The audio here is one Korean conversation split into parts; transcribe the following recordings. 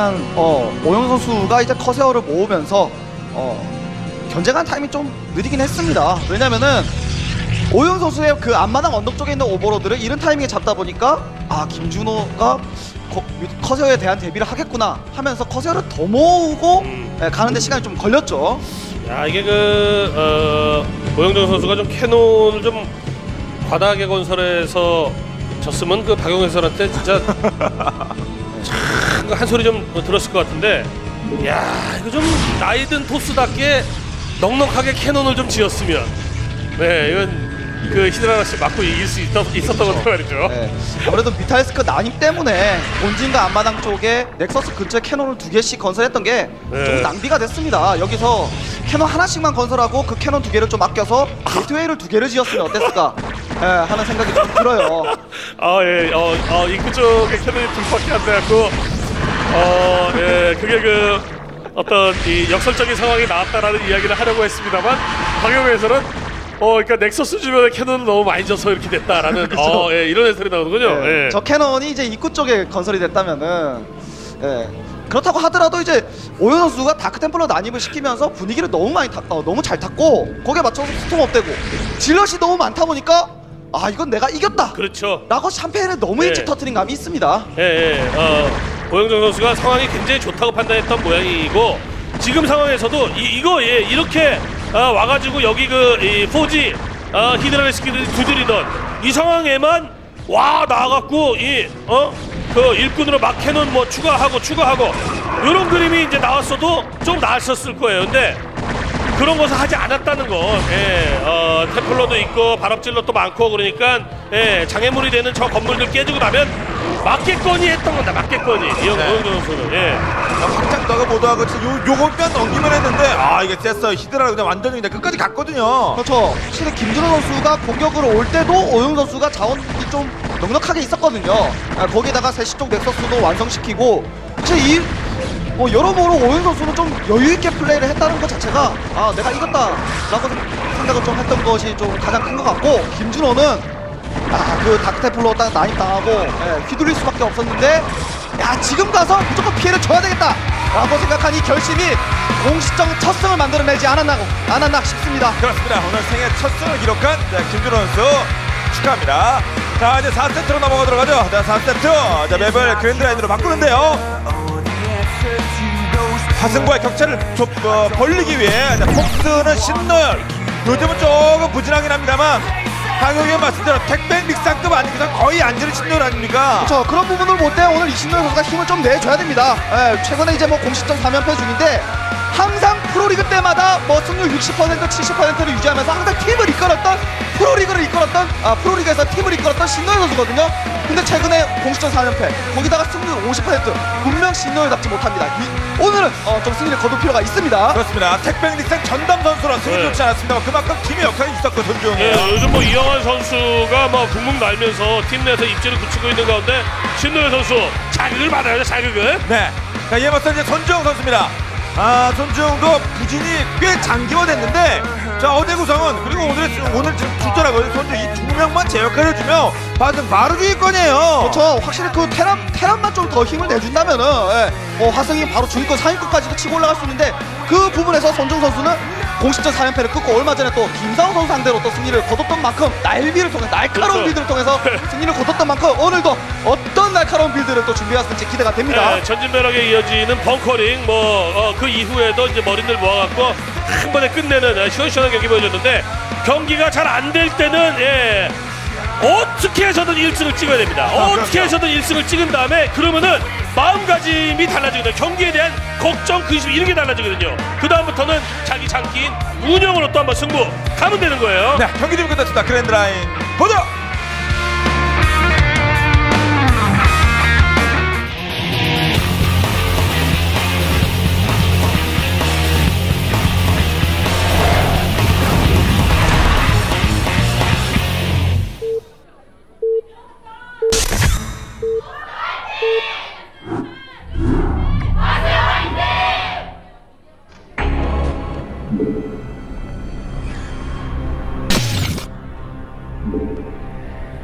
일단 오영 선수가 이제 커세어를 모으면서 견제한 타이밍이 좀 느리긴 했습니다. 왜냐면은 오영 선수의 그 앞마당 언덕 쪽에 있는 오버로드를 이른 타이밍에 잡다 보니까 김준호가 커세어에 대한 대비를 하겠구나 하면서 커세어를 더 모으고 가는데 시간이 좀 걸렸죠. 야, 이게 오영정 선수가 좀 캐논을 좀 과다하게 건설해서 졌으면 그 박용 해설한테 진짜 참 한 소리 좀 들었을 것 같은데, 야, 이거 좀 나이든 토스답게 넉넉하게 캐논을 좀 지었으면, 네, 이건 그 히드라라시 맞고 이길 수 있었던 것도 말이죠. 네. 아무래도 뮤탈리스크 난입 때문에 본진과 앞마당 쪽에 넥서스 근처에 캐논을 2개씩 건설했던 게 좀 낭비가 됐습니다. 여기서 캐논 하나씩만 건설하고 그 캐논 2개를 좀 아껴서 게이트웨이를 2개를 지었으면 어땠을까 하는 생각이 좀 들어요. 입구 쪽에 캐논이 둘밖에 안 돼갖고 그게 어떤 이 역설적인 상황이 나왔다라는 이야기를 하려고 했습니다만, 박영에서는 그러니까 넥서스 주변에 캐논을 너무 많이 져서 이렇게 됐다라는 이런 해설이 나오는군요. 저 캐논이 이제 입구 쪽에 건설이 됐다면은 그렇다고 하더라도 이제 오현 선수가 다크템플러 난입을 시키면서 분위기를 너무 많이 너무 잘 탔고 거기에 맞춰서 스톰업되고 질럿이 너무 많다 보니까 이건 내가 이겼다. 그렇죠. 라고 샴페인을 너무 일찍 터뜨린 감이 있습니다. 오영정 선수가 상황이 굉장히 좋다고 판단했던 모양이고, 지금 상황에서도 이렇게 와가지고 여기 이 포지 히드라리스키들이 두드리던 이 상황에만 나와갖고 그 일꾼으로 막 캐논 뭐 추가하고 이런 그림이 이제 나왔어도 좀 나았었을 거예요. 근데 그런 것을 하지 않았다는 거. 템플러도 있고 발업질러도 많고 그러니까 장애물이 되는 저 건물들 깨지고 나면 맞겠거니 했던 건다. 맞겠거니. 오영정 선수는 확장 너가 못하고 요것만 넘기면 했는데 이게 됐어. 히드라 그냥 완전히 그냥 끝까지 갔거든요. 그렇죠. 실은 김준호 선수가 공격으로 올 때도 오영 선수가 자원이 좀 넉넉하게 있었거든요. 거기다가 세시 쪽 넥서스도 완성시키고 사실 여러모로 오영 선수는 좀 여유있게 플레이를 했다는 것 자체가 내가 이겼다라고 생각을 좀 했던 것이 좀 가장 큰 것 같고, 김준호는 그 다크테플로 딱 난입당하고 휘둘릴 수밖에 없었는데 지금 가서 무조건 피해를 줘야 되겠다 라고 생각한 이 결심이 공식적 첫 승을 만들어내지 않았나 싶습니다. 그렇습니다. 오늘 생애 첫 승을 기록한 김준호 선수 축하합니다. 자, 이제 4세트로 넘어가 들어가죠. 자, 4세트 맵을 그랜드라인으로 바꾸는데요. 화승과의 격차를 벌리기 위해 폭스는 신노열, 요즘은 조금 부진하긴 합니다만 강용현 말씀대로 택배 믹상급 아니고서 거의 안지는 신노열 아닙니까? 그렇죠. 그런 부분을 볼 때 오늘 이신노열 선수가 힘을 좀 내줘야 됩니다. 최근에 이제 공식전 3연패 중인데 항상 프로리그 때마다 승률 60% 70%를 유지하면서 항상 팀을 이끌었던 프로리그에서 팀을 이끌었던 신노열 선수거든요. 근데 최근에 공식전 4연패 거기다가 승률 50% 분명 신노열답지 못합니다. 오늘은 좀 승리를 거둘 필요가 있습니다. 그렇습니다. 택배닉상 전담 선수라 승리 좋지 않았습니다만 그만큼 팀의 역할이 있었고 손주영이에요. 요즘 이영환 선수가 북문 날면서 팀 내에서 입지를 굳히고 있는 가운데 신노열 선수 자극을 받아야죠. 자극을. 네. 자, 이에 맞서 이제 손주영 선수입니다. 손주영도 부진이 꽤 장기화됐는데, 자, 어제 구성은 그리고 오늘 지금 출전하고 손주 이 두 명만 제 역할을 해주면 반등 바로 주의권이에요. 그렇죠. 확실히 그 테란만 좀 더 힘을 내준다면은 화승이 바로 중위권 상위권까지도 치고 올라갈 수 있는데, 그 부분에서 손주영 선수는 공식전 4연패를 끊고 얼마 전에 또 김상우 선수 상대로 또 승리를 거뒀던 만큼 날카로운 빌드를 통해서 승리를 거뒀던 만큼 오늘도 어떤 날카로운 빌드를 또 준비했을지 기대가 됩니다. 전진벼락에 이어지는 벙커링 그 이후에도 이제 머리를 모아갖고 한 번에 끝내는 시원시원한 경기 보여줬는데, 경기가 잘 안 될 때는 어떻게 해서든 1승을 찍어야 됩니다. 어떻게 해서든 1승을 찍은 다음에 그러면은 마음가짐이 달라지거든요. 경기에 대한 걱정, 근심 이런 게 달라지거든요. 그 다음부터는 자기 장기인 운영으로 또 한번 승부 가면 되는 거예요. 네, 경기 좀 끝났습니다. 그랜드라인 보죠.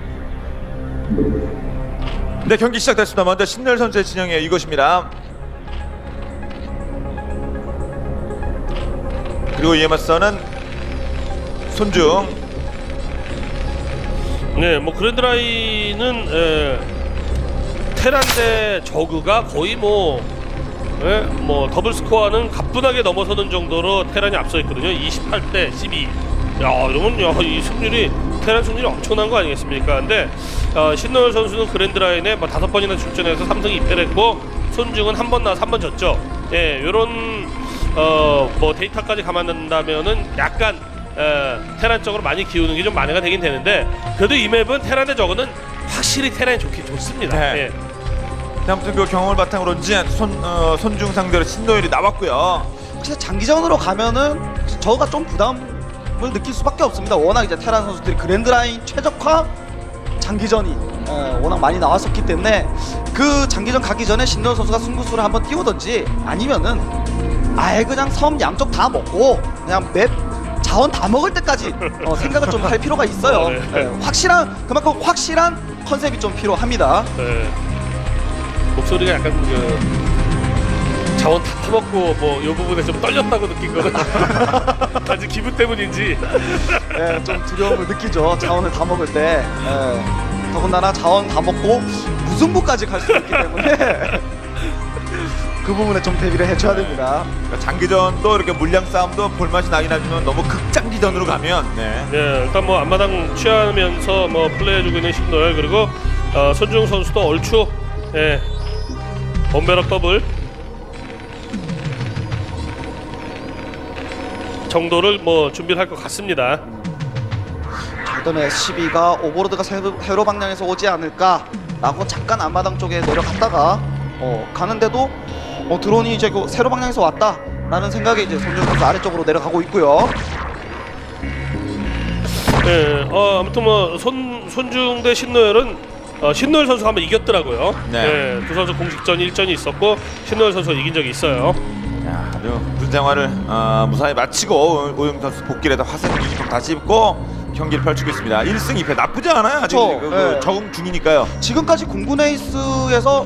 네, 경기 시작됐습니다. 먼저 신노열 선수의 진영이에요. 이것입니다. 그리고 이에 맞서는 손중. 네, 뭐 그랜드라인은 테란 대 저그가 거의 뭐 더블 스코어는 가뿐하게 넘어서는 정도로 테란이 앞서 있거든요. 28대 12. 야, 이러면 이 승률이 테란 승률이 엄청난 거 아니겠습니까? 근데 신노열 선수는 그랜드라인에 뭐 5번이나 출전해서 3승 2패를 했고 손중은 한 번 나와서 한 번 졌죠. 예, 요런 뭐 데이터까지 감안한다면은 약간 테란 쪽으로 많이 기우는 게 좀 만회가 되긴 되는데, 그래도 이 맵은 테란 대 저거는 확실히 테란이 좋습니다. 네. 예. 아무튼 그 경험을 바탕으로인지 손중 상대로 신노일이 나왔고요. 사실 장기전으로 가면은 저가 좀 부담을 느낄 수밖에 없습니다. 워낙 이제 테란 선수들이 그랜드라인 최적화 장기전이 워낙 많이 나왔었기 때문에 그 장기전 가기 전에 신노 선수가 승부수를 한번 띄우던지, 아니면은 아예 그냥 섬 양쪽 다 먹고 그냥 맵 자원 다 먹을 때까지 생각을 좀 할 필요가 있어요. 네. 그만큼 확실한 컨셉이 좀 필요합니다. 네. 목소리가 약간 자원 다 퍼먹고 뭐 이 부분에 좀 떨렸다고 느낀 거는 단지 기분 때문인지. 네, 좀 두려움을 느끼죠. 자원을 다 먹을 때. 더군다나 자원 다 먹고 무승부까지 갈 수 있기 때문에 그 부분에 좀 대비를 해줘야 됩니다. 그러니까 장기전도 이렇게 물량 싸움도 볼맛이 나긴 하지만 너무 극장기전으로 가면 네, 일단 뭐 앞마당 취하면서 뭐 플레이해주고 있는 신노열, 그리고 손중 선수도 얼추 원베럭 더블 정도를 뭐 준비를 할 것 같습니다. 일단 SCB가 오버로드가 세로 방향에서 오지 않을까라고 잠깐 앞마당 쪽에 내려갔다가 가는데도 드론이 이제 그 세로 방향에서 왔다라는 생각에 이제 손준 선수 아래쪽으로 내려가고 있고요. 네, 아무튼 뭐 손중 대 신노열은 신노열 선수가 한번 이겼더라고요. 네. 두 선수 공식전 1전이 있었고 신노열 선수가 이긴 적이 있어요. 야, 아주 눈생활을 무사히 마치고 오영 선수 복귀를 해서 화색 유니폼 다시 입고 경기를 펼치고 있습니다. 1승 2패 나쁘지 않아요. 아직 네. 적응 중이니까요. 지금까지 공군 에이스에서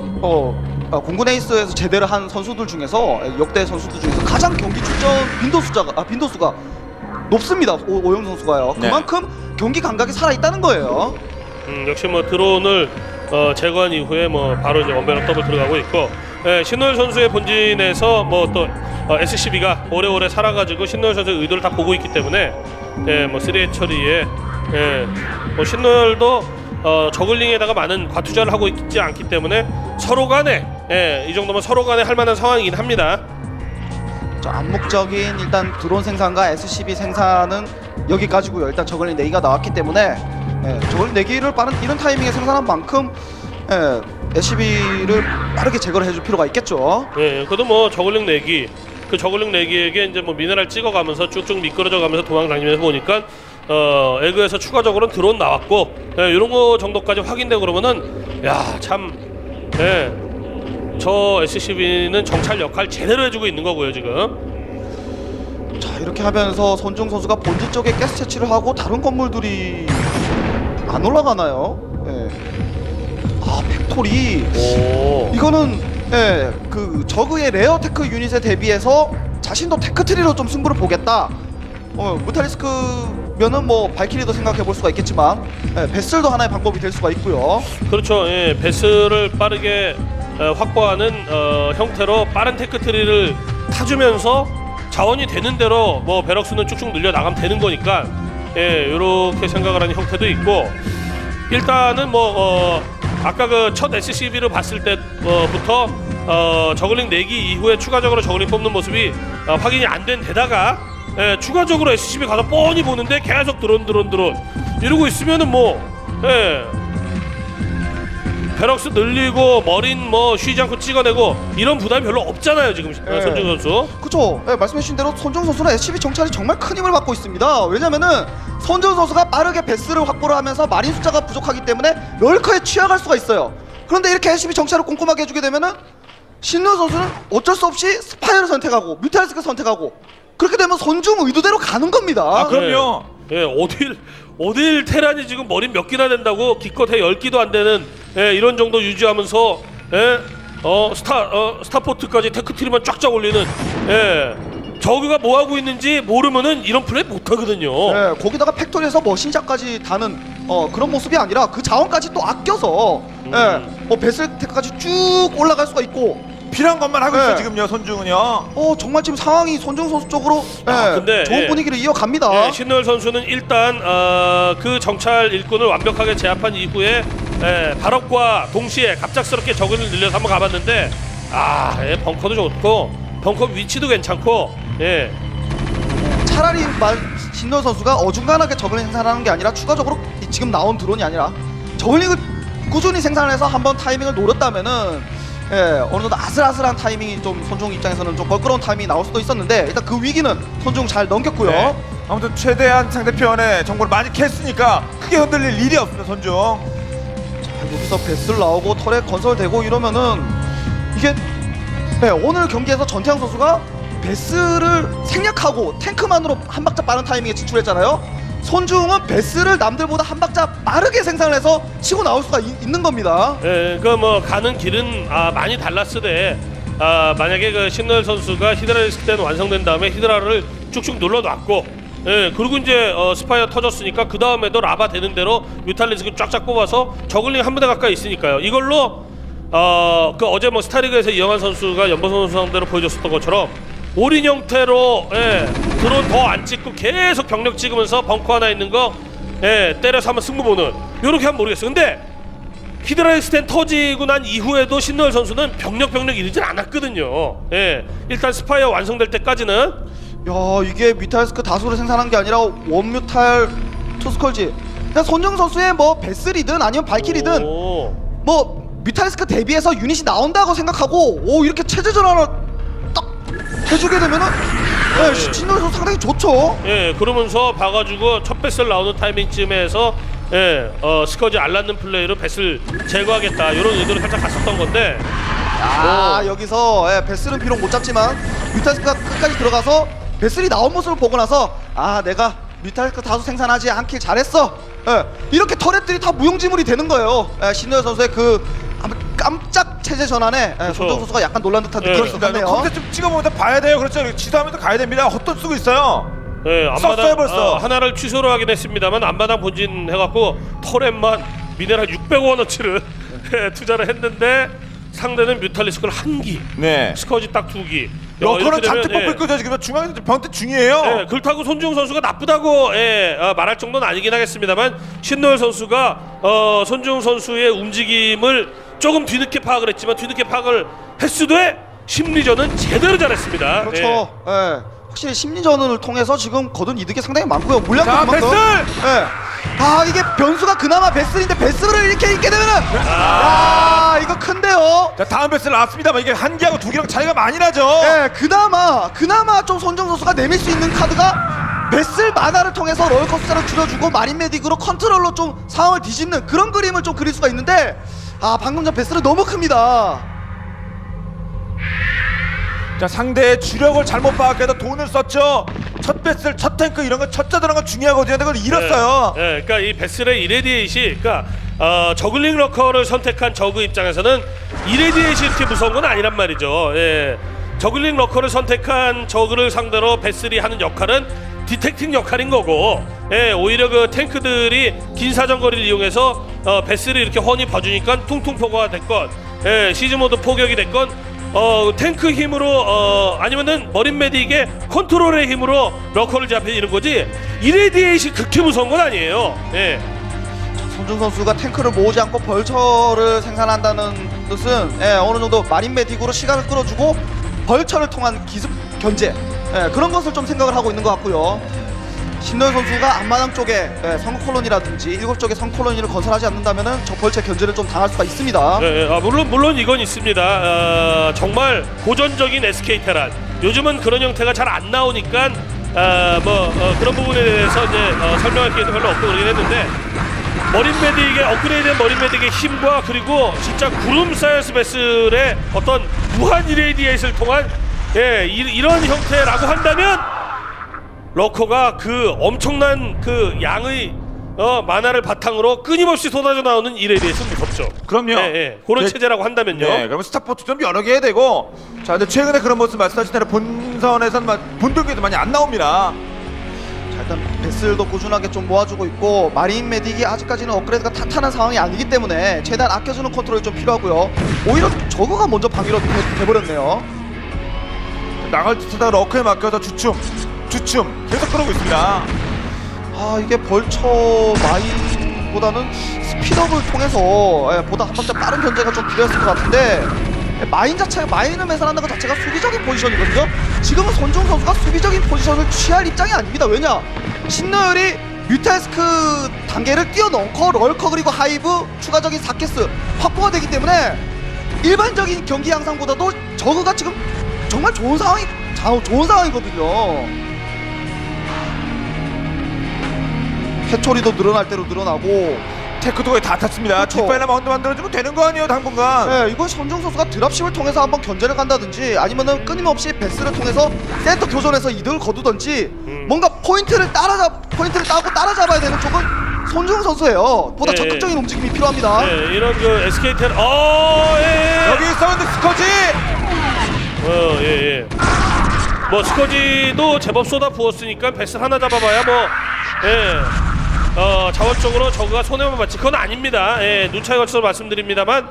제대를 한 선수들 중에서 역대 선수들 중에서 가장 경기 출전 빈도수가 높습니다. 오영 선수가요. 네. 그만큼 경기 감각이 살아 있다는 거예요. 역시 뭐 드론을 제거한 이후에 뭐 바로 이제 원베럭 더블 들어가고 있고, 신노열 선수의 본진에서 뭐 또 SCB가 오래오래 살아가지고 신노열 선수의 의도를 다 보고 있기 때문에 뭐 3회 처리에 뭐 신노열도 저글링에다가 많은 과투자를 하고 있지 않기 때문에 서로 간에 이 정도면 서로 간에 할 만한 상황이긴 합니다. 암묵적인 일단 드론 생산과 SCB 생산은 여기까지고요. 일단 저글링 4기가 나왔기 때문에 저글링 4기를 빠른 이런 타이밍에 생산한 만큼 SCB를 빠르게 제거를 해줄 필요가 있겠죠. 그래도 뭐 저글링 4기, 그 저글링 4기에게 이제 뭐 미네랄 찍어가면서 쭉쭉 미끄러져 가면서 도망 다니면서 보니까 에그에서 추가적으로는 드론 나왔고 이런 거 정도까지 확인되고 그러면은 참 저 SCB는 정찰 역할 제대로 해주고 있는 거고요 지금. 자, 이렇게 하면서 손중 선수가 본진 쪽에 가스 채취를 하고 다른 건물들이 안 올라가나요? 팩토리. 이거는 그 저그의 레어 테크 유닛에 대비해서 자신도 테크트리로 좀 승부를 보겠다. 무탈리스크면은 뭐 발키리도 생각해 볼 수가 있겠지만 베슬도 하나의 방법이 될 수가 있고요. 그렇죠. 베슬을 빠르게 확보하는 형태로 빠른 테크트리를 타주면서 자원이 되는 대로 뭐 배럭수는 쭉쭉 늘려 나가면 되는 거니까 이렇게 생각을 하는 형태도 있고, 일단은 뭐 아까 그 첫 SCB를 봤을 때부터 저글링 4기 이후에 추가적으로 저글링 뽑는 모습이 확인이 안 된 데다가 추가적으로 SCB 가서 뻔히 보는데 계속 드론 이러고 있으면은 뭐 베럭스 늘리고 머린 뭐 쉬지 않고 찍어내고 이런 부담이 별로 없잖아요 지금 손중 선수. 그렇죠. 말씀해주신 대로 손중 선수는 SCB 정찰이 정말 큰 힘을 받고 있습니다. 왜냐면은 손중 선수가 빠르게 베스를 확보를 하면서 마린 숫자가 부족하기 때문에 럴커에 취약할 수가 있어요. 그런데 이렇게 SCB 정찰을 꼼꼼하게 해주게 되면은 신노 선수는 어쩔 수 없이 스파이어를 선택하고 뮤탈리스크 선택하고, 그렇게 되면 손중 의도대로 가는 겁니다. 그럼요. 어딜 테란이 지금 머리 몇 기나 된다고 기껏 해 10기도 안 되는 이런 정도 유지하면서 스타포트까지 테크트리만 쫙쫙 올리는 예. 저그가 뭐 하고 있는지 모르면은 이런 플레이 못 하거든요. 네, 거기다가 팩토리에서 머신샷까지 다는 그런 모습이 아니라 그 자원까지 또 아껴서 뭐 베슬테크까지 쭉 올라갈 수가 있고 필요한 것만 하고 네. 있어 지금요 손중은요. 정말 지금 상황이 손중 선수 쪽으로 근데, 좋은 예. 분위기를 이어갑니다. 예, 신노열 선수는 일단 그 정찰 일꾼을 완벽하게 제압한 이후에 발업과 동시에 갑작스럽게 적을 늘려서 한번 가봤는데 예, 벙커도 좋고 벙커 위치도 괜찮고 예. 차라리 신노 선수가 어중간하게 저글링 생산하는 게 아니라 추가적으로 지금 나온 드론이 아니라 저글링을 꾸준히 생산해서 한번 타이밍을 노렸다면은 어느 정도 아슬아슬한 타이밍이 좀 손중 입장에서는 좀 벌끄러운 타이밍이 나올 수도 있었는데 일단 그 위기는 손중 잘 넘겼고요. 네. 아무튼 최대한 상대편의 정보를 많이 캤으니까 크게 흔들릴 일이 없습니다 손중. 여기서 베슬 나오고 터렛 건설되고 이러면은 이게 오늘 경기에서 전태양 선수가 베스를 생략하고 탱크만으로 한 박자 빠른 타이밍에 진출했잖아요. 손중은 베스를 남들보다 한 박자 빠르게 생산을 해서 치고 나올 수가 있는 겁니다. 예, 그 뭐 가는 길은 많이 달랐으되 만약에 그 신노열 선수가 히드라 리스크대는 완성된 다음에 히드라를 쭉쭉 눌러놨고 그리고 이제 스파이어 터졌으니까 그 다음에도 라바 되는 대로 뮤탈리스크 쫙쫙 뽑아서 저글링 한 부대 가까이 있으니까요. 이걸로 그 어제 뭐 스타리그에서 이영환 선수가 연보선 선수 상대로 보여줬었던 것처럼 올인 형태로 드론 더 안 찍고 계속 병력 찍으면서 벙커 하나 있는 거 때려서 한번 승부 보는 요렇게 하면 모르겠어요. 근데 히드라이스텐 터지고 난 이후에도 신노열 선수는 병력 이르진 않았거든요. 일단 스파이어 완성될 때까지는 야, 이게 뮤탈스크 다수를 생산한 게 아니라 원뮤탈 투스컬지. 그러니까 손정 선수의 뭐 베슬이든 아니면 발키리든 뭐 뮤탈스크 대비해서 유닛이 나온다고 생각하고 이렇게 체제 전환을 딱 해주게 되면은 신노열 선수 상당히 좋죠. 그러면서 봐가지고 첫 배슬 나오는 타이밍쯤에서 스커지 알맞는 플레이로 배슬 제거하겠다 이런 의도로 살짝 갔었던 건데 여기서 베슬은 비록 못 잡지만 뮤탈스크가 끝까지 들어가서 베슬이 나온 모습을 보고 나서 내가 뮤탈스크 다수 생산하지 않길 잘했어. 이렇게 터렛들이 다 무용지물이 되는 거예요. 신노열 선수의 그 깜짝 체제 전환에 손정 선수가 약간 놀란 듯한 느낌이 있었네요. 컴퓨터 좀 찍어보면서 봐야 돼요. 그렇죠. 지도하면서 가야 됩니다. 헛돈 쓰고 있어요. 썼어요 벌써. 하나를 취소를 하긴 했습니다만 앞마당 본진 해갖고 터렛만 미네랄 600원어치를 투자를 했는데 상대는 뮤탈리스크를 1기, 스커지 딱 2기. 러커는 잔뜩 뽑힐 거죠. 지금 중앙에서 변태 중이에요. 그렇다고 손중 선수가 나쁘다고 말할 정도는 아니긴 하겠습니다만 신노열 선수가 손중 선수의 움직임을 조금 뒤늦게 파악을 했지만 뒤늦게 파악을 했으되 심리전은 제대로 잘했습니다. 그렇죠. 확실히 심리전을 통해서 지금 거둔 이득이 상당히 많고요. 물량도 자, 그만큼. 베슬! 이게 변수가 그나마 베슬인데 베슬을 이렇게 있게 되면은 이거 큰데요. 자, 다음 베슬 나왔습니다만 이게 한 개하고 두 개랑 차이가 많이 나죠. 그나마 좀 손정 선수가 내밀 수 있는 카드가 베슬 만화를 통해서 롤러코스터를 줄여주고 마린 메딕으로 컨트롤로 좀 상황을 뒤집는 그런 그림을 좀 그릴 수가 있는데 방금 전 베슬은 너무 큽니다. 자, 상대의 주력을 잘못 파악해서 돈을 썼죠. 첫 베슬, 첫 탱크 이런 거 첫째 들어간 건 중요하거든요. 그걸 잃었어요. 그러니까 이 베슬의 이레디에이시, 그러니까 저글링 러커를 선택한 저그 입장에서는 이레디에이시 이렇게 무서운 건 아니란 말이죠. 저글링 러커를 선택한 저그를 상대로 베슬이 하는 역할은 디텍팅 역할인 거고, 오히려 그 탱크들이 긴 사정거리를 이용해서 베슬을 이렇게 훤히 봐주니까 퉁퉁 포고가 됐건, 시즈 모드 포격이 됐건. 탱크 힘으로 아니면은 머린 메딕의 컨트롤의 힘으로 러커를 잡히는 거지 이레디에이시 그렇게 무서운 건 아니에요. 손중 선수가 탱크를 모으지 않고 벌처를 생산한다는 뜻은 어느 정도 마린 메딕으로 시간을 끌어주고 벌처를 통한 기습 견제 그런 것을 좀 생각을 하고 있는 것 같고요. 신노열 선수가 앞마당 쪽에 성 콜로니라든지 7쪽에 성 콜로니를 건설하지 않는다면은 저 벌처 견제를 좀 당할 수가 있습니다. 물론 이건 있습니다. 정말 고전적인 SK 테란. 요즘은 그런 형태가 잘 안 나오니까 그런 부분에 대해서 이제 설명할 기회도 별로 없고 그러긴 했는데 머린 메딕의 업그레이드된 머린 메딕의 힘과 그리고 진짜 구름 사이언스 베슬의 어떤 무한 이레디에이션을 통한 이런 형태라고 한다면 러커가 그 엄청난 그 양의 만화를 바탕으로 끊임없이 쏟아져 나오는 일에 대해서 무섭죠. 그럼요. 예, 예. 그런 네. 체제라고 한다면요. 네, 그러면 스타포트 좀 여러 개 해야 되고. 자, 근데 최근에 그런 모습 말씀하신 대로 본선에서는 본격에도 많이 안 나옵니다. 자, 일단 베슬도 꾸준하게 좀 모아주고 있고 마린 메딕이 아직까지는 업그레이드가 탄탄한 상황이 아니기 때문에 최대한 아껴주는 컨트롤이 좀 필요하고요. 오히려 저그가 먼저 방위로 돼버렸네요. 나갈 듯하다 러크에 맡겨서 주춤 계속 그러고 있습니다. 아, 이게 벌처 마인보다는 스피드업을 통해서 보다 한 박자 빠른 견제가 좀 필요했을 것 같은데 마인 자체가 마인을 매설하는 것 자체가 수비적인 포지션이거든요. 지금은 손중 선수가 수비적인 포지션을 취할 입장이 아닙니다. 왜냐? 신노열이 뮤탈스크 단계를 뛰어넘고 럴커 그리고 하이브 추가적인 사케스 확보가 되기 때문에 일반적인 경기 양상보다도 저그가 지금 정말 좋은 상황이거든요. 해초리도 늘어날 대로 늘어나고 테크도 거의 다 탔습니다. 그렇죠. 뒷발에만 언더 만들어주면 되는 거 아니에요, 당분간. 네, 이건 손중 선수가 드랍십을 통해서 한번 견제를 간다든지 아니면은 끊임없이 베스를 통해서 센터 교전에서 이득을 거두든지 뭔가 포인트를 따고 따라잡아야 되는 쪽은 손중 선수예요. 보다 예, 적극적인 움직임이 필요합니다. 네, 이런 그 SK텔 예. 여기 사운드 스커지. 예. 뭐 스커지도 제법 쏟아 부었으니까 베슬 하나 잡아봐야 뭐 자원적으로 저그가 손해만 받지 그건 아닙니다. 눈 차이 걸쳐서 말씀드립니다만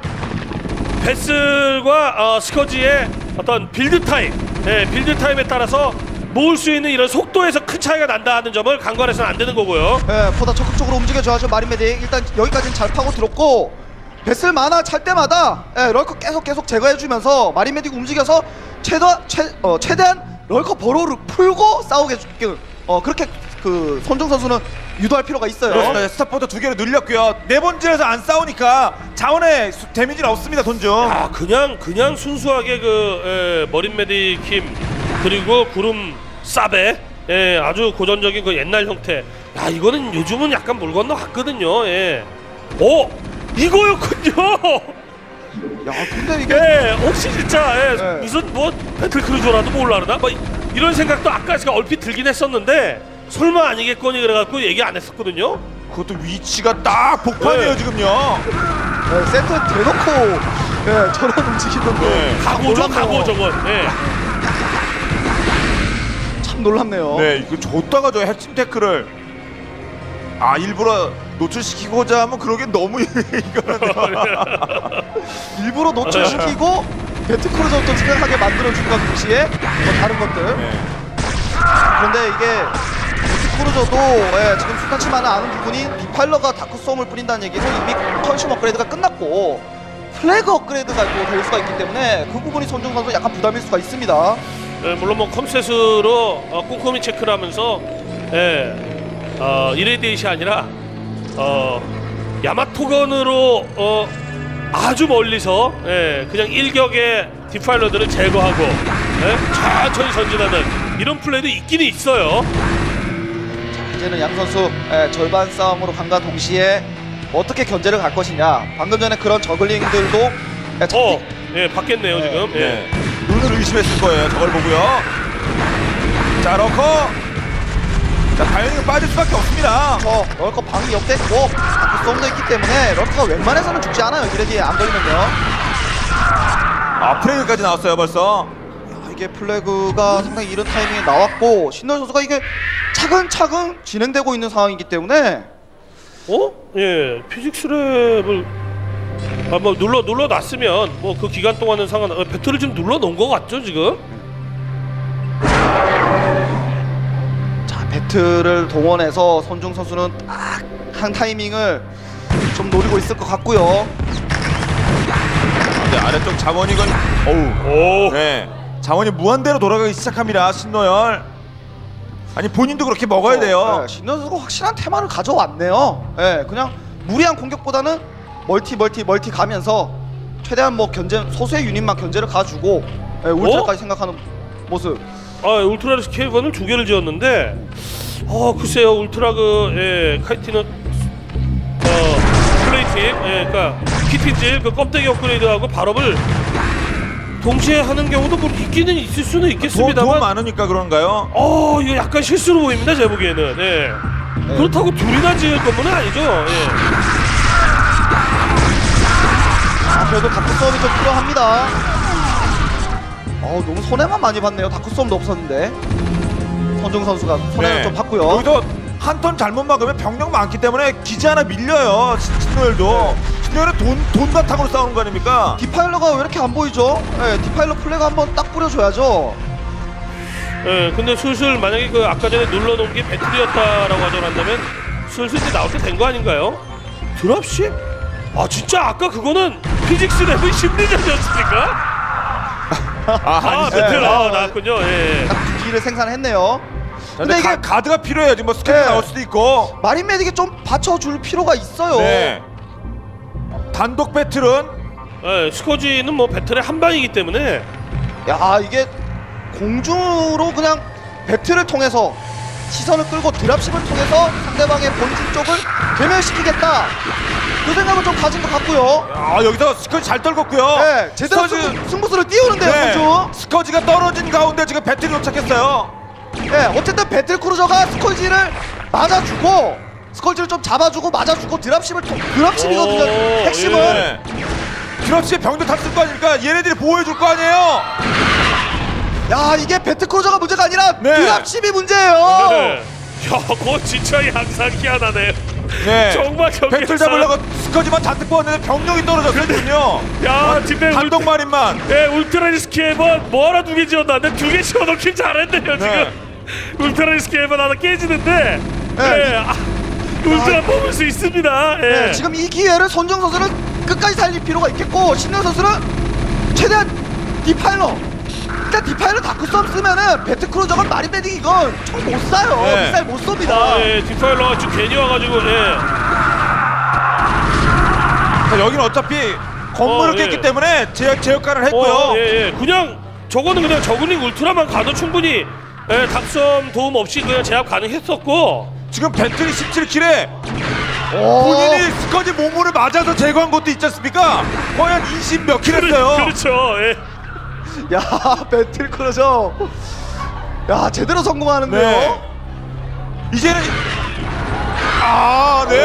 베슬과 스커지의 어떤 빌드 타임에 따라서 모을 수 있는 이런 속도에서 큰 차이가 난다는 점을 간과해서는 안 되는 거고요. 보다 적극적으로 움직여줘야죠. 마린 메딕 일단 여기까지는 잘 파고 들었고 베슬 만화 찰 때마다 럴커 계속 제거해주면서 마린 메딕 움직여서 최대한 럴커 버로우를 풀고 싸우게끔 그렇게 그 손중 선수는 유도할 필요가 있어요. 네, 스타포트 2개로 늘렸고요. 네 번째에서 안 싸우니까 자원에 데미지는 없습니다, 손중. 아 그냥 순수하게 그 머린 메딕 힘 그리고 구름 사베 아주 고전적인 그 옛날 형태. 야 이거는 요즘은 약간 물 건너 갔거든요. 오 이거였군요. 야, 근데 이게 혹시 진짜 무슨 뭐 배틀크루저라도 몰라나 뭐 이런 생각도 아까 제가 얼핏 들긴 했었는데 설마 아니겠거니 그래갖고 얘기 안 했었거든요. 그것도 위치가 딱 복판이에요, 지금요. 세트 대놓고 저런 움직이던데 각오 저건. 참 놀랍네요. 네, 이거 줬다가 저 핵심 태클을 일부러 노출시키고자 하면 그러게 너무 이거는요. 일부러 노출시키고 배트크루저부터 생각하게 만들어준과 동시에 뭐 다른 것들. 그런데 이게 배트크루저도 지금 순탄치만은 않은 부분이 디파일러가 다크솜을 뿌린다는 얘기는 이미 컨슘 업그레이드가 끝났고 플래그 업그레이드가 또 될 수가 있기 때문에 그 부분이 손중 선수 약간 부담일 수가 있습니다. 물론 뭐 컴셋으로 꼼꼼히 체크를 하면서 이레디에이시 아니라 야마토건으로 아주 멀리서 그냥 일격의 디파일러들을 제거하고 천천히 전진하는 이런 플레이도 있기는 있어요. 자, 이제는 양 선수 절반 싸움으로 간과 동시에 어떻게 견제를 갈 것이냐. 방금 전에 그런 저글링들도 받겠네요 지금. 눈을 의심했을 거예요, 저걸 보고요. 자, 러커. 자, 다행히 빠질 수밖에 없습니다. 럴커 방이 역됐고 썸도 있기 때문에 럴커가 웬만해서는 죽지 않아요. 이레디에 안 걸리면요. 플래그까지 나왔어요, 벌써. 이게 플래그가 상당히 이른 타이밍에 나왔고 신노 선수가 이게 차근차근 진행되고 있는 상황이기 때문에 피직스 랩을 뭐 눌러놨으면 뭐 그 기간 동안은 배틀을 좀 눌러놓은 것 같죠 지금? 자, 배틀을 동원해서 손중 선수는 딱 한 타이밍을 좀 노리고 있을 것 같고요. 네, 아래쪽 자원이 네, 자원이 무한대로 돌아가기 시작합니다, 신노열. 아니 본인도 그렇게 먹어야 돼요. 신노 선수가 확실한 테마를 가져왔네요. 그냥 무리한 공격보다는 멀티 가면서 최대한 뭐 소수의 유닛만 견제를 가주고 울트라까지 생각하는 모습. 울트라 스케이번을 2개를 지었는데 글쎄요 울트라 카이티는 플레이팅 그러니까 키틴질 그 껍데기 업그레이드하고 발업을 동시에 하는 경우도 뭐 있기는 있을 수는 있겠습니다만 돈 많으니까 그런가요? 이거 약간 실수로 보입니다 제 보기에는. 그렇다고 둘이나 지을 건물은 아니죠. 예. 그래도 다크 싸움이 좀 필요합니다. 너무 손해만 많이 봤네요. 다크 싸움도 없었는데 손정 선수가 손해를 좀 봤고요. 여기서 한 턴 잘못 막으면 병력 많기 때문에 기지 하나 밀려요. 신노엘도. 신노엘은 돈 바탕으로 싸우는 거 아닙니까? 디파일러가 왜 이렇게 안 보이죠? 디파일러 플래그 한번 딱 뿌려줘야죠. 예, 근데 슬슬 만약에 그 아까 전에 눌러놓은 게 배틀이었다라고 하더라면 슬슬 이제 나올 때 된 거 아닌가요? 드랍십? 아 진짜 아까 그거는 피직스 랩은 심리전이었습니까? 배틀 나왔군요. 예. 딱 두 기를 생산했네요. 근데 이게 가드가 필요해야지. 뭐 스킬이 나올 수도 있고. 마린 메딕이 좀 받쳐줄 필요가 있어요. 네. 단독 배틀은 스커지는 뭐 배틀의 한 방이기 때문에 야 이게 공중으로 그냥 배틀을 통해서 시선을 끌고 드랍십을 통해서 상대방의 본진 쪽을 괴멸시키겠다 그 생각을 좀 가진 것 같고요. 여기서 스커지 잘 떨궜고요. 네, 제대로 승부수를 띄우는데요. 공중. 스커지가 떨어진 가운데 지금 배틀이 도착했어요. 네, 어쨌든 배틀크루저가 스컬지를 맞아주고 스컬지를 좀 잡아주고 맞아주고 드랍십이거든요. 핵심은. 예. 드랍십에 병도 탔을 거 아닙니까? 얘네들이 보호해줄 거 아니에요? 야 이게 배틀크루저가 문제가 아니라 네. 드랍십이 문제예요. 네. 야, 그거 진짜 항상 희한하네요. 네. 정말 배틀 잡으려고 스커지만 잔뜩 뽑았는데 병력이 떨어졌거든요. 야, 지금 단독 마린만. 네, 울트라리스키 앨범 뭐 하나 두 개 지었는데 두 개 지어놓긴 잘했네요. 지금 울트라리스키 앨범 하나 깨지는데 울트라 뽑을 수 있습니다. 예. 네, 지금 이 기회를 손정 선수는 끝까지 살릴 필요가 있겠고 신현 선수는 최대한 디파일러 일단 디파일러 다크썸 쓰면은 배틀크루저건 마린메딕 이건 총 못 쏴요. 네. 미사일 못 쏩니다. 예, 디파일러가 지금 괜히 와가지고 자, 여기는 어차피 건물을 깼기 때문에 제 역할을 했고요. 그냥 저거는 그냥 저글링 울트라만 가도 충분히 닥섬 도움 없이 그냥 제압 가능했었고 지금 배틀이 17킬에 본인이 스커지 몸으로 맞아서 제거한 것도 있지 않습니까? 거의 한 20 몇 킬 했어요. 그렇죠. 예. 야 배틀크루저 야 제대로 성공하는데요. 네. 이제는 네.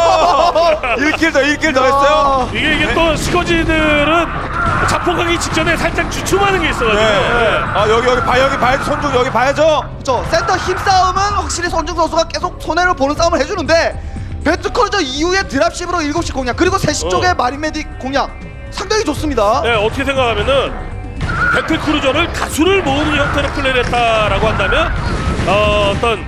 1킬 더 했어요. 이게 또 스커지들은 자폭하기 직전에 살짝 주춤하는 게 있어가지고. 여기 봐야죠. 손중 여기 봐야죠. 그렇죠. 센터 힘싸움은 확실히 손중 선수가 계속 손해를 보는 싸움을 해주는데 배틀크루저 이후에 드랍십으로 7시 공략 그리고 3시 쪽에 마린메딕 공략 상당히 좋습니다. 네, 어떻게 생각하면은 배틀크루저를 다수를 모으는 형태로 플레이를 했다라고 한다면 어떤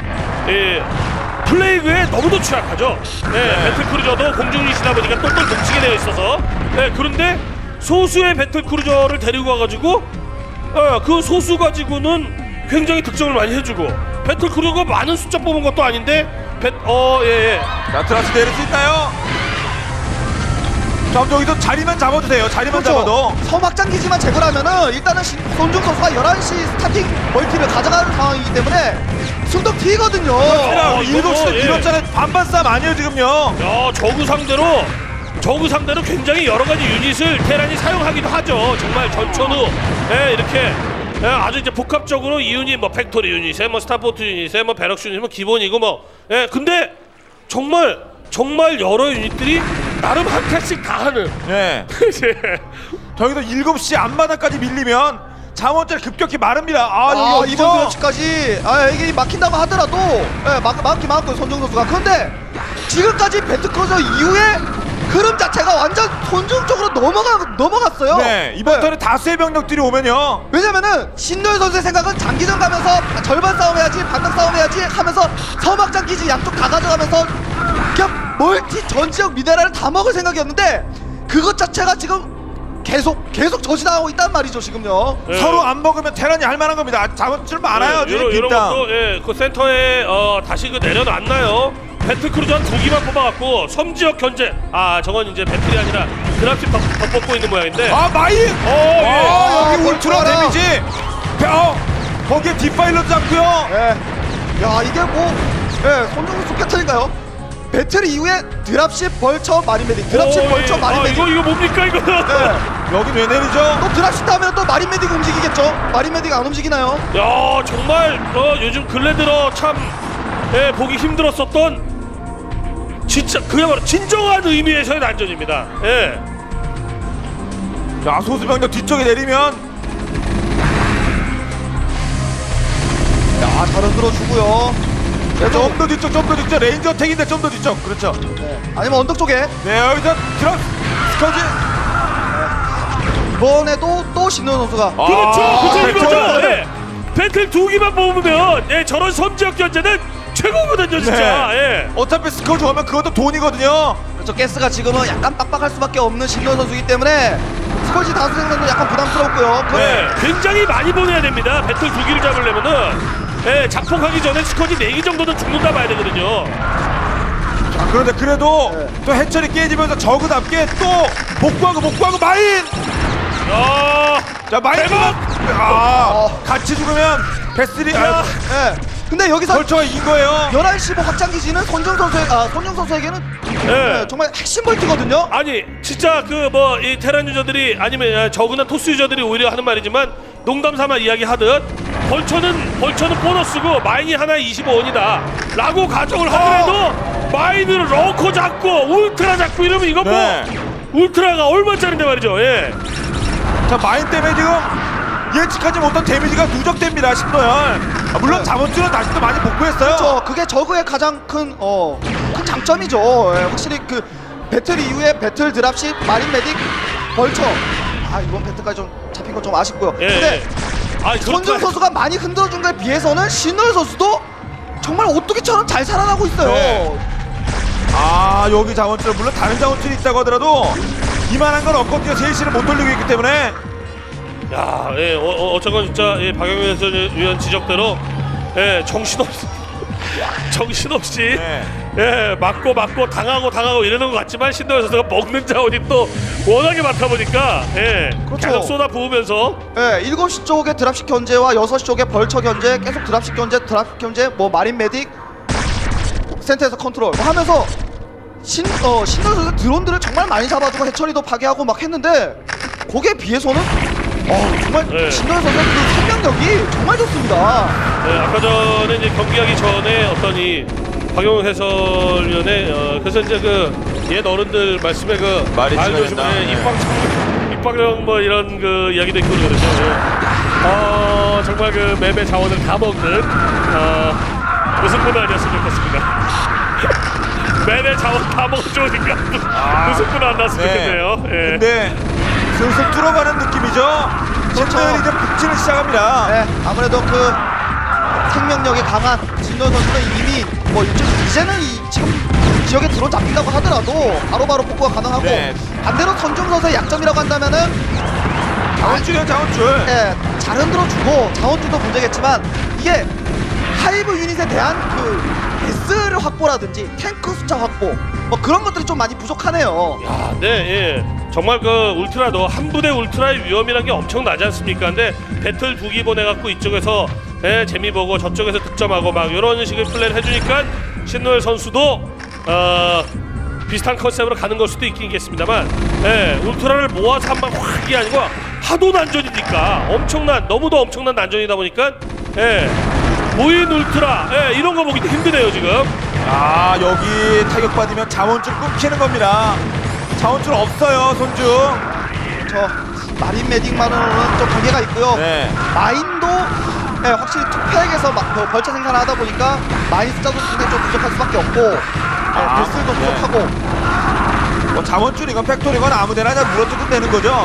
플레이그에 너무도 취약하죠. 배틀크루저도 공중유닛이다 보니까 똘똘 뭉치게 되어 있어서 그런데 소수의 배틀크루저를 데리고 와가지고 그 소수 가지고는 굉장히 득점을 많이 해주고 배틀크루저가 많은 숫자 뽑은 것도 아닌데 자, 드라스 내릴 수 있나요? 자, 여기서 자리만 잡아주세요. 자리만 잡아도. 서막장 기지만 제거하면은 일단은 손중 선수가 11시 스타팅 멀티를 가져가는 상황이기 때문에 숨도 튀거든요. 7시는 밀었잖아요. 반반 싸움 아니에요 지금요. 야, 저그 상대로 굉장히 여러 가지 유닛을 테란이 사용하기도 하죠. 정말 전천후 이렇게 아주 이제 복합적으로 이 유닛 뭐 팩토리 유닛에 뭐 스타포트 유닛에 뭐 베럭 유닛 뭐 기본이고 근데 정말 여러 유닛들이 나름 한 칸씩 다 하는. 저기서 7시 앞마당까지 밀리면 자원줄이 급격히 마릅니다. 여기 이번 드랍치까지 이게 막힌다고 하더라도 막았고요 손정 선수가. 그런데 지금까지 배틀크루저 이후에 흐름 자체가 완전 손중 쪽으로 넘어갔어요. 이번 턴에 다수의 병력들이 오면요. 왜냐면은 신노일 선수의 생각은 장기전 가면서 절반 싸움 해야지 반격 싸움 해야지 하면서 서막장 기지 양쪽 다 가져가면서 그냥 멀티 전 지역 미네랄을 다 먹을 생각이었는데 그것 자체가 지금 계속 저지당하고 있단 말이죠 지금요. 서로 안 먹으면 테란이 할 만한 겁니다. 자원줄 많아요. 이런 것도 그 센터에 다시 여기 배틀크루저 한 2기만 뽑아갖고 섬지역 견제. 저건 이제 배틀이 아니라 드랍십 더 뽑고 있는 모양인데. 마인! 여기 울트라 벌쳐라. 데미지. 거기에 뒷파일럿 잡고요. 야 이게 손정 선수 패턴인가요? 배틀 이후에 드랍십 벌쳐 마린메딕 드랍십 벌쳐 마린메딕. 이거 뭡니까 이거? 여긴 왜 내리죠? 또 드랍십 하면 또 마린메딕 움직이겠죠? 마린메딕 안 움직이나요? 야 정말 요즘 근래 들어 참 예, 보기 힘들었었던 진짜 그야말로 진정한 의미에서의 난전입니다. 예. 자, 소수병력 뒤쪽에 내리면 야, 잘 흔들어주고요. 좀 더 뒤쪽, 좀 더 뒤쪽. 레인저 택인데 좀 더 뒤쪽. 그렇죠. 아니면 언덕 쪽에. 네, 여기서 드럼 스커지. 이번에도 또 신노 선수가. 그렇죠, 배틀. 이거죠. 예. 배틀 두 개만 뽑으면 예, 저런 섬지역 견제는 최고거든요, 진짜. 예. 어차피 스커지 오면 그것도 돈이거든요. 그렇죠. 가스가 지금은 약간 빡빡할 수밖에 없는 신노 선수이기 때문에 스컬지 다수 생산도 약간 부담스럽고요. 네, 굉장히 많이 보내야 됩니다. 배틀 두 개를 잡으려면은 예, 작폭하기 전에 스쿼지 4개 정도는 죽는다 봐야 되거든요. 자, 그런데 그래도 네. 또 해철이 깨지면서 저그답게 또 복구하고 마인. 자, 마인 대박! 같이 죽으면 베스리가 예. 근데 여기서 벌처가 이긴 거예요. 11시 뭐 확장 기지는 손정 선수에게는 예. 정말 핵심 볼트거든요. 아니 진짜 그 뭐 이 테란 유저들이 아니면 저그나 토스 유저들이 오히려 하는 말이지만 농담 삼아 이야기하듯 벌처는 보너스고 마인이 하나에 25원이다 라고 가정을 하더라도 마인을 럭커 잡고 울트라 잡고 이러면 이거 뭐 네. 울트라가 얼마짜린데 말이죠. 예. 자, 마인 때문에 지금 예측하지 못한 데미지가 누적됩니다. 신도현. 물론 네. 자원줄은 다시 또 많이 복구했어요. 그렇죠. 그게 저그의 가장 큰 장점이죠. 예, 확실히 그 배틀 이후에 배틀 드랍십, 마린 메딕, 벌처. 이번 배틀까지 좀 잡힌 건 좀 아쉽고요. 예. 근데 아, 손정 선수가 많이 흔들어준 거에 비해서는 신노 선수도 정말 오뚜기처럼 잘 살아나고 있어요. 네. 여기 자원줄, 물론 다른 자원줄이 있다고 하더라도 이만한 건 없거든요. 3시를 못 돌리고 있기 때문에. 야, 예, 어쨌건 진짜 예, 박영민 위원 지적대로 예, 정신없이 네. 예, 맞고 당하고 이러는 것 같지만 신동현 선수가 먹는 자원이 또 워낙에 많다 보니까 예, 그렇죠. 계속 쏟아 부으면서 예, 7시 쪽에 드랍식 견제와 6시 쪽에 벌처 견제, 계속 드랍식 견제, 뭐 마린 메딕, 센터에서 컨트롤 뭐 하면서 신노 선수 드론들을 정말 많이 잡아주고 해처리도 파괴하고 막 했는데 거기에 비해서는 정말 네. 신노 선수의 그 생명력이 정말 좋습니다. 예, 아까 전에 이제 경기하기 전에 어떤 이 박영훈 해설위원의 그래서 이제 그 옛 어른들 말씀에 그 말이 말 지어낸다. 조심해 입방령 뭐 이런 그 이야기도 있고 그러거든요. 예. 정말 그 맵의 자원을 다 먹는 우승분 아니었으면 좋겠습니다. 맵의 자원 다 먹어주니까 우승분 안 났으면 좋겠네요. 예. 근데 슬슬 뚫어가는 느낌이죠. 신도현이 이제 붙지는 시작합니다. 네, 아무래도 그 생명력이 강한 신노 선수는 이미 뭐 이제는 지금 지역에 드론 잡힌다고 하더라도 바로바로 폭구가 가능하고 네. 반대로 선중 선수의 약점이라고 한다면은 자원줄이요, 자원줄. 예, 잘 흔들어주고 자원줄도 문제겠지만 이게 하이브 유닛에 대한 그 S를 확보라든지 탱크 숫자 확보 뭐 그런 것들이 좀 많이 부족하네요. 야, 네, 예. 정말 그 울트라도 한 부대 울트라의 위험이라는 게 엄청나지 않습니까? 근데 배틀 두 기 보내갖고 이쪽에서 예, 재미 보고 저쪽에서 득점하고 막 이런 식의 플레이를 해주니까 신노엘 선수도 비슷한 컨셉으로 가는 걸 수도 있겠습니다만, 예, 울트라를 모아서 한 방 확 이게 아니고 하도 난전이니까 너무도 엄청난 난전이다 보니까 예, 모인 울트라 이런 거 보기도 힘드네요 지금. 여기 타격받으면 자원줄 끊기는 겁니다. 자원줄 없어요, 손중. 저 마린 메딕만으로는 좀 관계가 있고요. 네. 마인도 확실히 투팩에서 벌처 생산을 하다 보니까 마인 숫자도 굉장히 좀 부족할 수밖에 없고 베스도 부족하고 뭐 자원줄이건 팩토리건 아무데나 그냥 물어뜯으면 되는 거죠.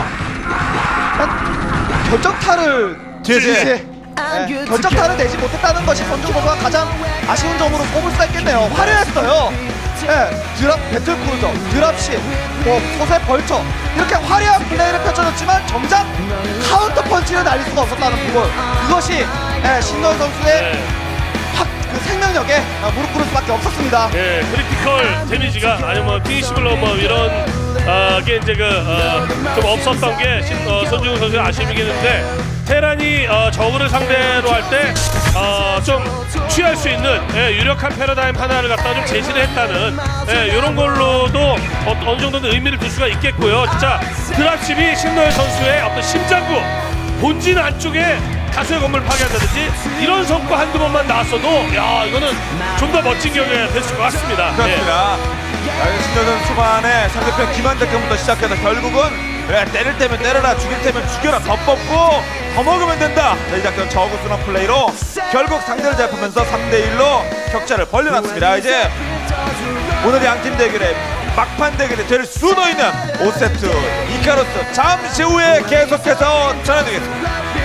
결정타를 뒤에. 결정타를 내지 못했다는 것이 선중 선수가 가장 아쉬운 점으로 꼽을 수가 있겠네요. 화려했어요. 드랍 배틀크루저, 드랍십, 뭐 소세 벌처 이렇게 화려한 플레이를 펼쳐줬지만 정작 카운터 펀치를 날릴 수가 없었다는 부분, 그것이 신노현 선수의 그 생명력에 무릎 꿇을 수밖에 없었습니다. 예, 크리티컬 데미지가 아니면 피니시블러 뭐 이런 게 이제 좀 없었던 게 손중훈 선수의 아쉬움이겠는데, 테란이 저그를 상대로 할 때 좀 취할 수 있는 유력한 패러다임 하나를 갖다 좀 제시를 했다는 이런 걸로도 어느 정도는 의미를 둘 수가 있겠고요. 진짜 드랍십이 신노현 선수의 어떤 심장구 본진 안쪽에 다수의 건물 파괴한다든지 이런 성과 한두 번만 나왔어도 야 이거는 좀 더 멋진 경기가 됐을 것 같습니다. 그렇습니다. 신여선 초반에 상대편 김한택부터 시작해서 결국은 때릴 때면 때려라, 죽일 때면 죽여라, 더 뽑고 더 먹으면 된다. 이 작전 저구순한 플레이로 결국 상대를 제압하면서 3대1로 격차를 벌려놨습니다. 이제 오늘 양팀 대결에 막판 대결이 될 수도 있는 5세트 이카루스 잠시 후에 계속해서 전해드리겠습니다.